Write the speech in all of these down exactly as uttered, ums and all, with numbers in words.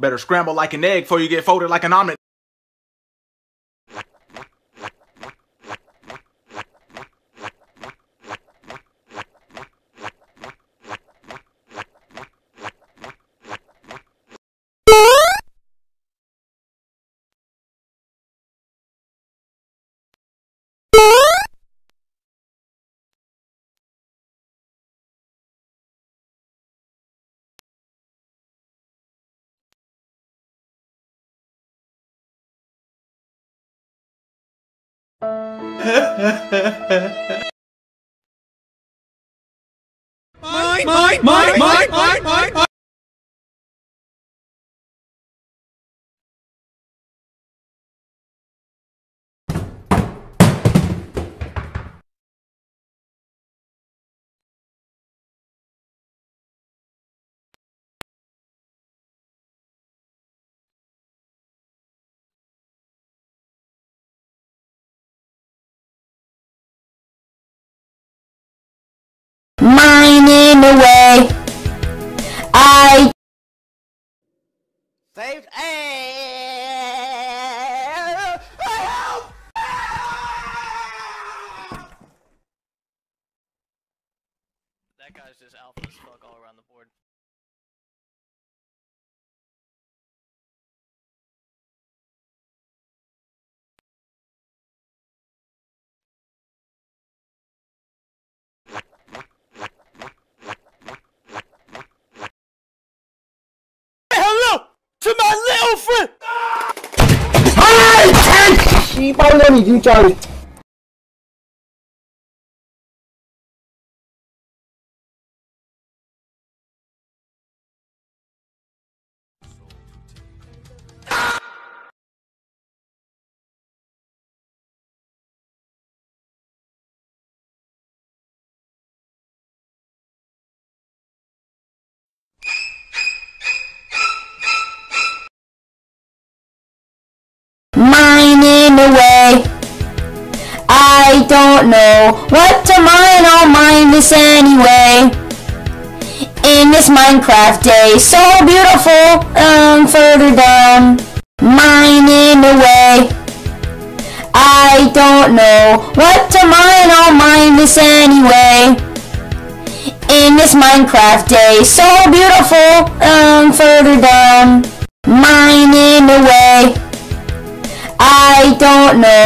Better scramble like an egg before you get folded like an omelet. Mine, mine, mine, mine, mine, mine, mine. Mine in a way. I Saved. Help! That guy's just alpha as fuck all around the board. Hello to my little friend. She probably let me do Charlie. mine in a way. I don't know what to mine, I'll mine this anyway. In this Minecraft day, so beautiful, um, further down. Mine in a way. I don't know what to mine, I'll mine this anyway. In this Minecraft day, so beautiful, um, further down. Mine in a way. I don't know.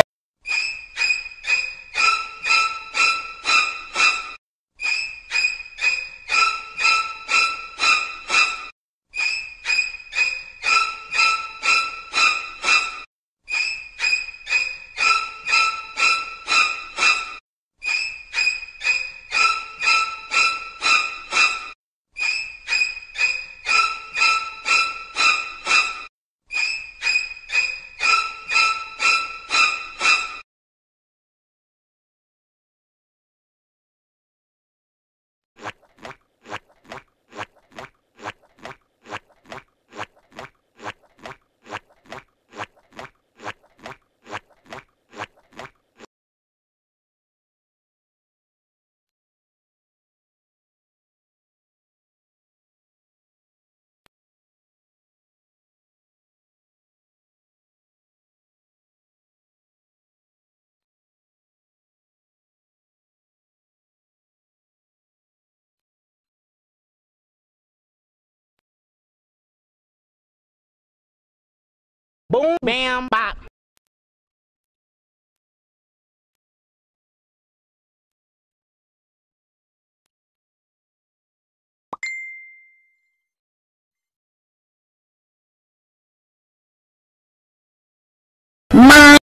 Boom, bam, bop. Mine